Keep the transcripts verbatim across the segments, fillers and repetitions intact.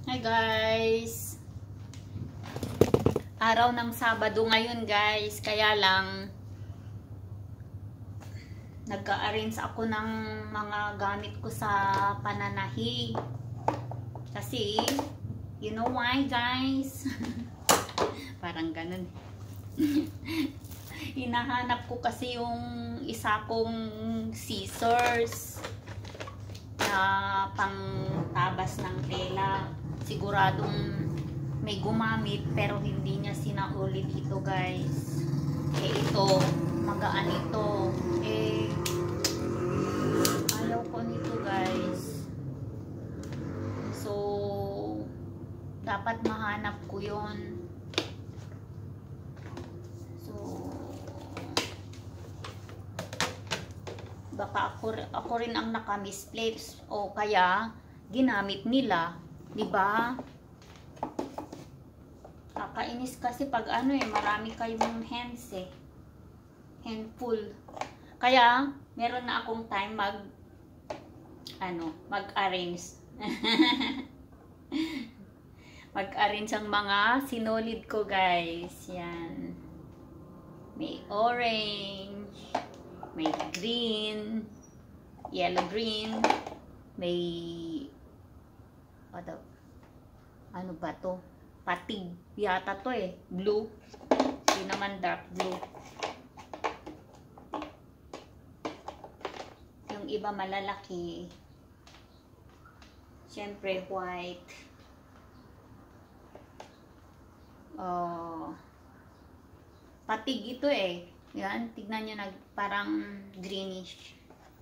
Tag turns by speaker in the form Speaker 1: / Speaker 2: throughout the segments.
Speaker 1: Hi guys! Araw ng Sabado ngayon guys, kaya lang nag-a-arrange ako ng mga gamit ko sa pananahi. Kasi, you know why guys? Parang ganun. Hinahanap ko kasi yung isa kong scissors na pang tabas ng tela. Siguradong may gumamit pero hindi niya sinauli dito guys. Eh ito, magaan ito. Eh, ayaw ko nito guys. So, dapat mahanap ko yon. So, baka ako, ako rin ang naka-misplace o kaya ginamit nila. Diba? Kakainis kasi pag ano eh, marami kayong hands eh. Handful. Kaya, meron na akong time mag ano, mag-arrange. Mag-arrange ang mga sinolid ko guys. Yan. May orange, may green, yellow green, may ano, ano ba to? Patig yata to eh. Blue. Hindi naman dark blue. Yung iba malalaki. Siyempre white. Oh. Patig ito eh. Yan. Tignan nyo nag parang greenish.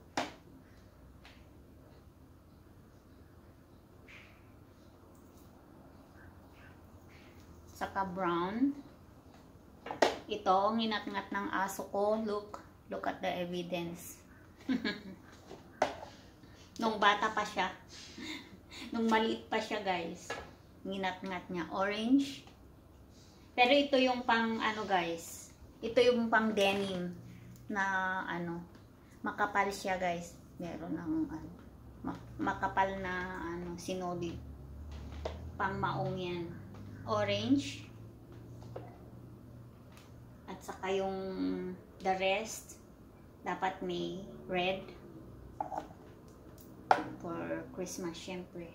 Speaker 1: Saka brown. Ito, nginat-ngat ng aso ko. Look. Look at the evidence. Nung bata pa siya. Nung maliit pa siya, guys. Nginat-ngat niya. Orange. Pero ito yung pang, ano, guys. Ito yung pang denim. Na, ano, makapal siya, guys. Meron ng, ano, makapal na, ano, sinolid. Pang maong yan. Orange at saka yung the rest dapat may red for Christmas syempre.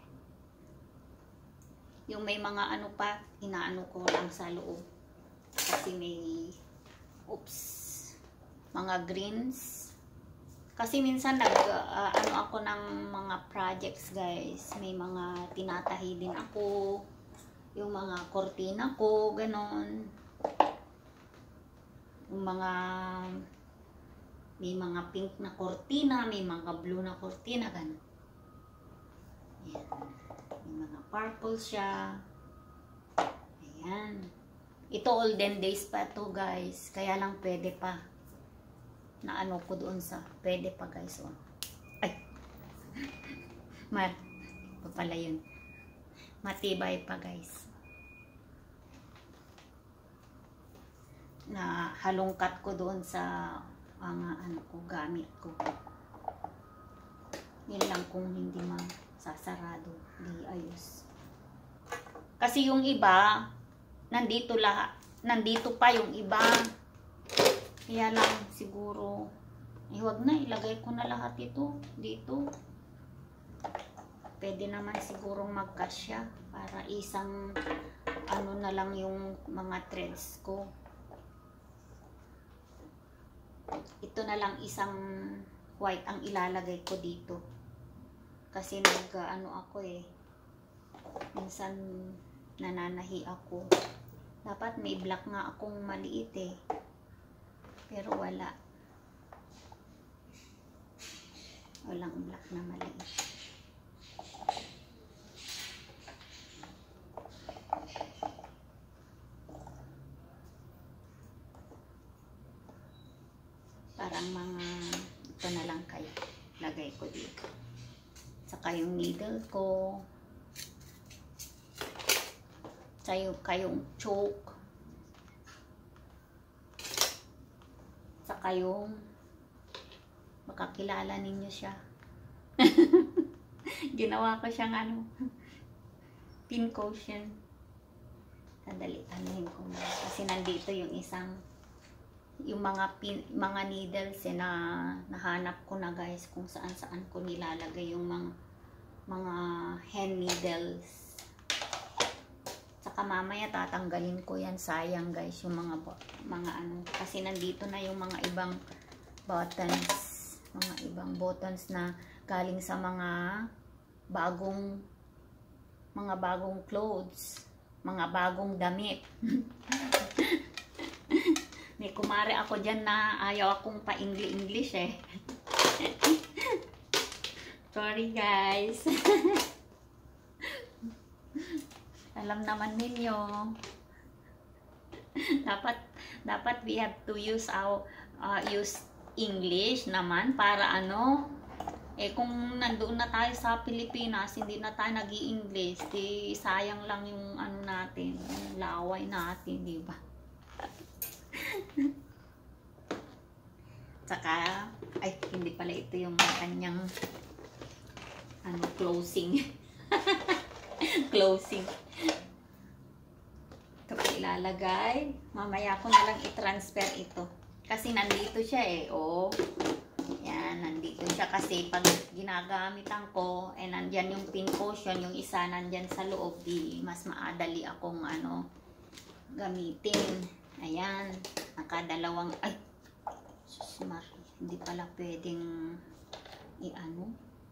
Speaker 1: Yung may mga ano pa inaano ko lang sa loob kasi may oops mga greens kasi minsan nag uh, ano ako ng mga projects guys, may mga tinatahi din ako. Yung mga kortina ko, ganon. Yung mga, may mga pink na kortina, may mga blue na kortina, ganon. Ayan. May mga purple siya. Ayan. Ito olden days pa to guys. Kaya lang pwede pa. Na ano ko doon sa, pwede pa guys. Oh. Ay. Mar. Pa pala yun. Matibay pa guys. Na halongkat ko doon sa mga ano ko, gamit ko. Yan lang kung hindi masasarado. Di ayos. Kasi yung iba, nandito lahat. Nandito pa yung iba. Kaya lang siguro, eh, wag na, ilagay ko na lahat ito dito. Pwede naman sigurong magkasya para isang ano na lang yung mga threads ko. Ito na lang isang white ang ilalagay ko dito. Kasi nag ano ako eh. Minsan nananahi ako. Dapat may black nga akong maliit eh. Pero wala. Walang black na maliit. Parang mga ito na lang kayo lagay ko dito. Saka yung needle ko. Saka kayong choke. Saka yung makakilala ninyo siya. Ginawa ko siyang ano pin cushion. Sandali, anuhin ko na. Kasi nandito yung isang, yung mga pin, mga needles eh, na nahanap ko na guys kung saan saan ko nilalagay yung mga mga hand needles. Saka mamaya tatanggalin ko yan, sayang guys yung mga mga ano, kasi nandito na yung mga ibang buttons, mga ibang buttons na galing sa mga bagong mga bagong clothes, mga bagong damit. May kumare ako dyan na ayaw akong pa-English eh. Sorry guys. Alam naman ninyo. Dapat dapat we have to use our uh, use English naman para ano, eh kung nandoon na tayo sa Pilipinas, hindi na tayo nag-i-English, di sayang lang yung ano natin, yung laway natin, di ba? Saka, ay, hindi pala ito yung kanyang ano, closing. Closing. Ito pa ilalagay. Mamaya ko na lang i-transfer ito. Kasi nandito siya eh. Oh. Yan, nandito siya. Kasi pag ginagamitan ko, eh nandyan yung pin cushion, yung isa nandyan sa loob, di mas maadali akong ano, gamitin. Ayan. Nakadalawang, ay, susmar. Hindi pala pwedeng i-ano.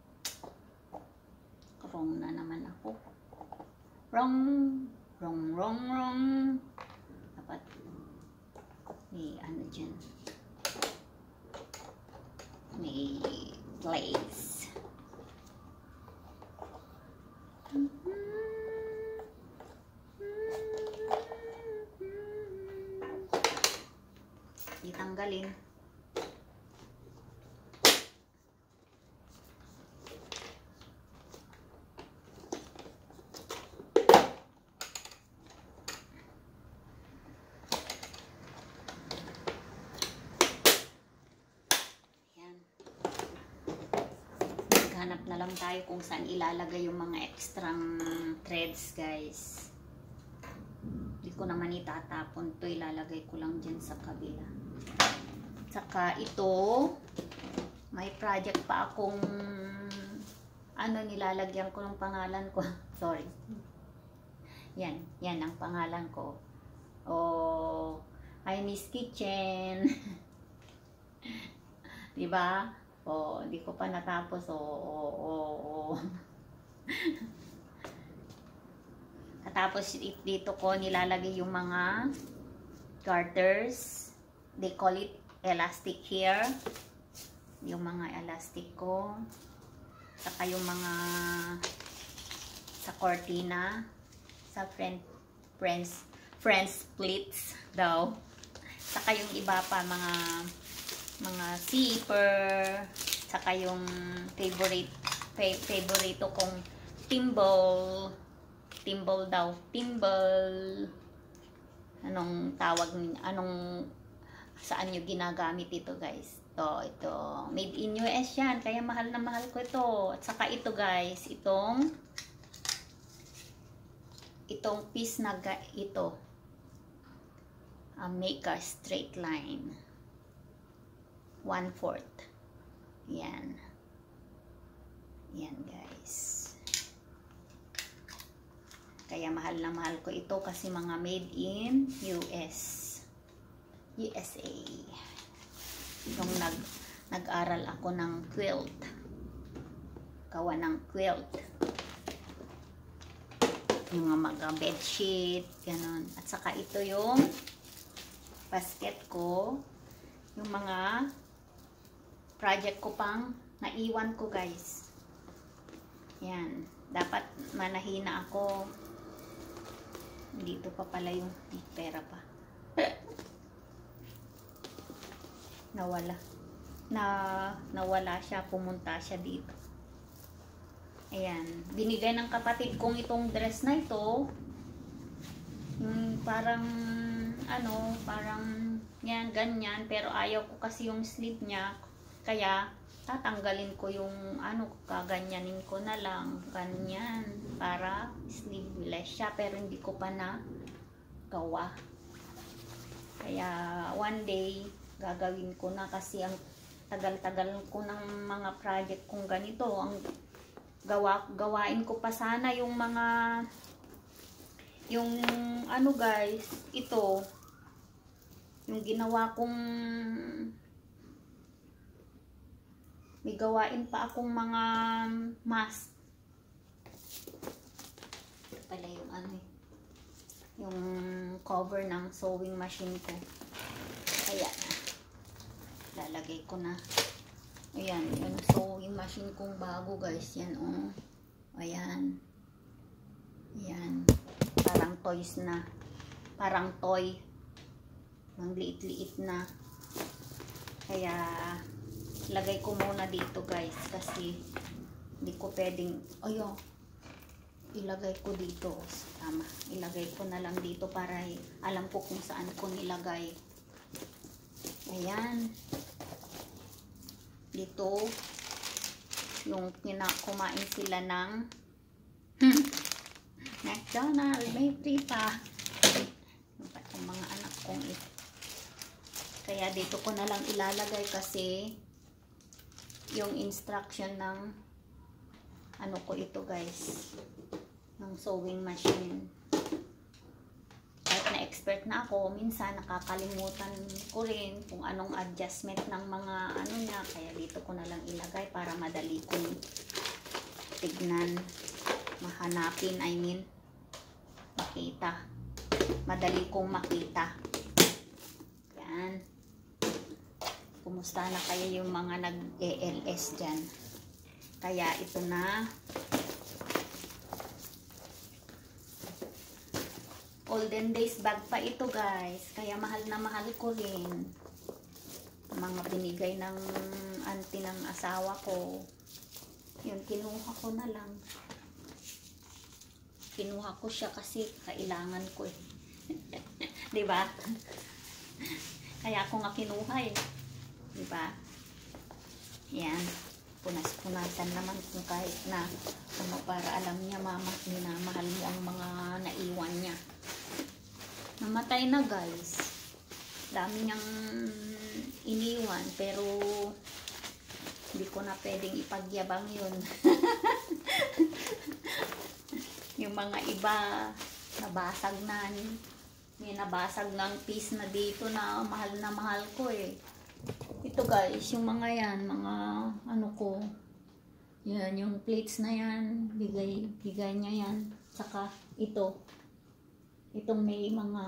Speaker 1: Wrong na naman ako. Wrong. Wrong, wrong, wrong. Dapat may ano dyan. May glaze. Itanggalin. Hanap na lang tayo kung saan ilalagay yung mga extra threads guys. Hindi ko naman itatapon to, ilalagay ko lang dyan sa kabila. Saka ito, may project pa akong ano, nilalagyan ko ng pangalan ko. Sorry. Yan, yan ang pangalan ko. Oh, I Miss Kitchen. Diba? Oh, hindi ko pa natapos. Oh, oh, oh, oh. Tapos dito ko nilalagay yung mga garters. They call it elastic here. Yung mga elastic ko. Saka yung mga sa cortina. Sa friend, friends, friends splits daw. Saka yung iba pa mga mga zipper, saka yung favorite favorito kong thimble, thimble daw, thimble, anong tawag, anong, saan nyo ginagamit ito guys. Ito, ito, made in U S yan, kaya mahal na mahal ko ito. At saka ito guys, itong itong piece na ito, uh, make a straight line. one-fourth. Yan. Yan guys. Kaya mahal na mahal ko ito kasi mga made in U S. U S A. Nung nag, nag-aral ako ng quilt. Gawa ng quilt. Yung mga bedsheet. Ganon. At saka ito yung basket ko. Yung mga project ko pang naiwan ko guys. Yan. Dapat manahina ako. Dito pa pala yung pera pa. Nawala. Na, nawala siya. Pumunta siya dito. Ayan. Binigay ng kapatid kong itong dress na ito. Yung parang ano, parang yan, ganyan. Pero ayaw ko kasi yung sleeve niya. Kaya, tatanggalin ko yung ano, kaganyanin ko na lang. Ganyan. Para sleeveless siya. Pero hindi ko pa na gawa. Kaya, one day, gagawin ko na kasi ang tagal-tagal ko ng mga project kong ganito. Ang gawa, gawain ko pa sana yung mga yung ano guys, ito yung ginawa kong may gawain pa akong mga mask. Ito pala yung ano yung cover ng sewing machine ko. Kaya lalagay ko na. Ayan, yung sewing machine kong bago guys. Yan oh. Ayan. Ayan. Parang toys na. Parang toy. Ang liit-liit na. Kaya lagay ko muna dito guys. Kasi hindi ko pwedeng, ayun, ilagay ko dito. Tama. Ilagay ko na lang dito para alam ko kung saan ko nilagay. Ayan. Dito yung kinakumain sila ng McDonald's, may free pa. Yung mga anak kong ito. Kaya dito ko na lang ilalagay kasi yung instruction ng ano ko ito guys, ng sewing machine. Kahit na expert na ako, minsan nakakalimutan ko rin kung anong adjustment ng mga ano niya. Kaya dito ko na lang ilagay para madali kong tignan, mahanapin, I mean makita, madali kong makita. Yan. Kumusta na kayo yung mga nag-A L S dyan? Kaya ito na, olden days bag pa ito guys, kaya mahal na mahal ko rin. Mga binigay ng auntie ng asawa ko, yun, kinuha ko na lang. Kinuha ko siya kasi kailangan ko eh. Diba? Kaya ako nga kinuha eh. Diba? Yan. Punas-punasan naman kung kahit na ano, para alam niya mama, minamahal mo ang mga naiwan niya. Namatay na guys. Dami niyang iniwan pero hindi ko na pwedeng ipagyabang yun. Yung mga iba nabasag na, may nabasag ng piece na dito na mahal na mahal ko eh. Ito guys, yung mga yan, mga ano ko, yan, yung plates na yan, bigay, bigay niya yan. Saka ito, itong may mga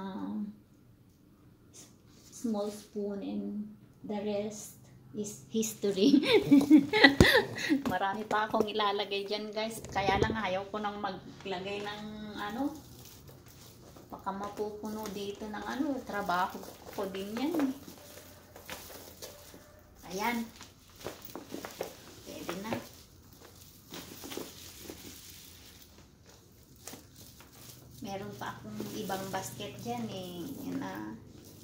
Speaker 1: small spoon and the rest is history. Marami pa akong ilalagay dyan guys, kaya lang ayaw ko nang maglagay ng ano, baka mapupuno dito ng ano, trabaho ko din yan eh. Ayan, pwede na. Meron pa akong ibang basket dyan eh, yan na,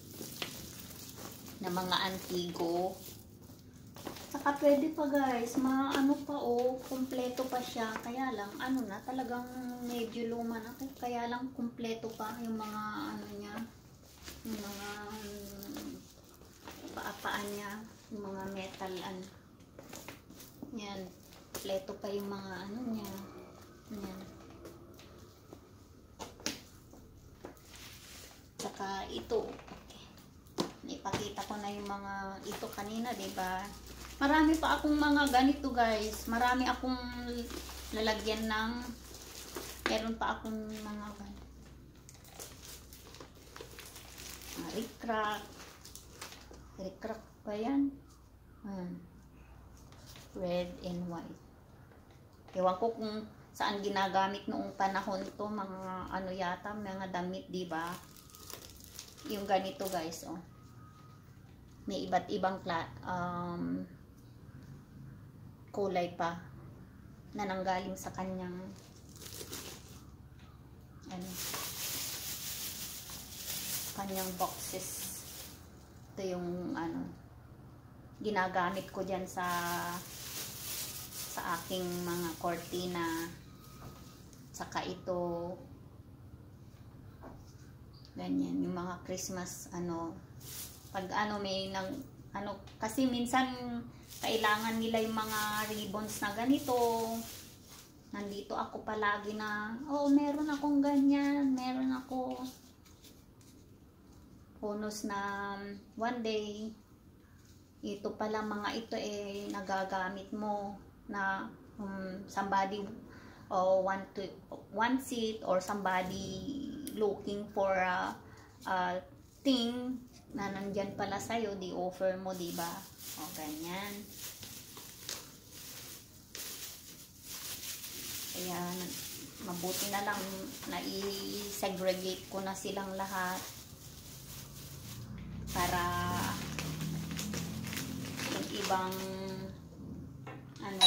Speaker 1: na mga antigo. Saka pwede pa guys, maano pa oh, kumpleto pa siya. Kaya lang, ano na, talagang medyo luma na. Kaya lang, kumpleto pa yung mga ano niya. Yung mga um, paa-paan niya. Yung mga metal, ano. Yan. Kumpleto pa yung mga ano niya. Yan. Saka ito. Ipakita ko na yung mga ito kanina, diba? Marami pa akong mga ganito guys. Marami akong lalagyan ng, meron pa akong mga ganito. Uh, Rick-Rack. Rick-Rack pa yan. Hmm. Red and white. Ewan ko kung saan ginagamit noong panahon to. Mga ano yata, mga damit, diba? Yung ganito guys, oh. May iba't ibang um, kulay pa na nanggaling sa kanyang ano, kanyang boxes. Ito yung ano, ginagamit ko dyan sa sa aking mga cortina. Saka ito, ganyan, yung mga Christmas, ano, pag ano, may nang, ano, kasi minsan, kailangan nila yung mga ribbons na ganito. Nandito ako palagi na, oh, meron akong ganyan, meron ako. Bonus na one day, ito pala mga ito eh, nagagamit mo na um, somebody or want to wants it, or somebody looking for a, a thing na nandyan pala sa'yo, di offer mo, di ba? O ganyan. Kaya mabuti na lang na i-segregate ko na silang lahat para yung ibang ano,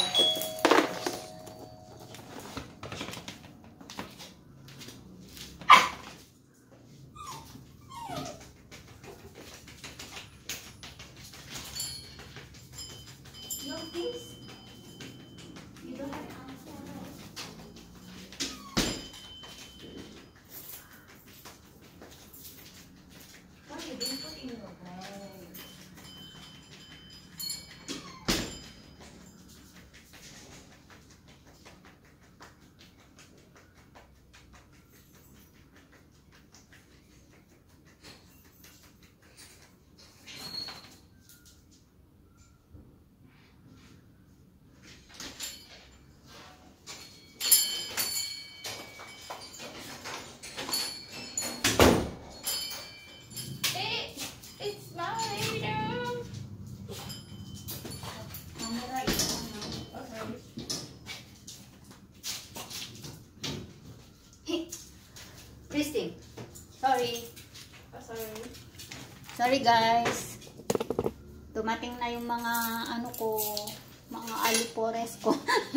Speaker 1: Christine, sorry.
Speaker 2: Oh, sorry.
Speaker 1: Sorry guys. Dumating na yung mga ano ko, mga alipores ko.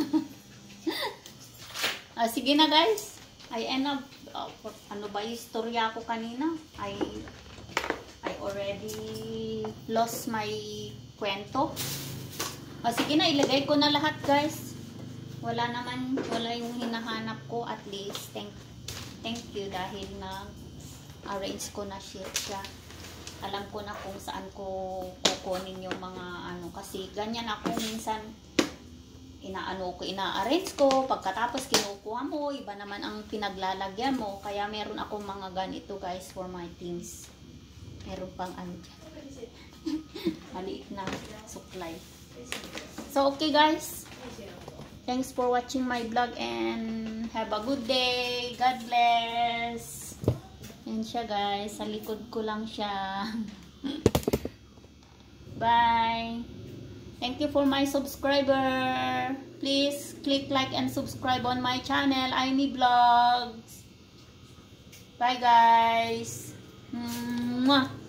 Speaker 1: ah, sige na guys. I end up, uh, ano ba yung istorya ko kanina? I, I already lost my kwento. Ah, sige na, ilagay ko na lahat guys. Wala naman, wala yung hinahanap ko, at least. Thank Thank you dahil na-arrange ko na siya. Alam ko na kung saan ko kukunin yung mga ano. Kasi ganyan ako minsan, inaano ko, ina-arrange ko. Pagkatapos kinukuha mo, iba naman ang pinaglalagyan mo. Kaya meron akong mga ganito guys for my things. Meron pang ano dyan. Maliit na supply. So okay guys. Thanks for watching my vlog and have a good day. God bless. Yan siya guys. Sa likod ko lang siya. Bye. Thank you for my subscriber. Please click like and subscribe on my channel, Aimee Vlogs. Bye guys. Mwah.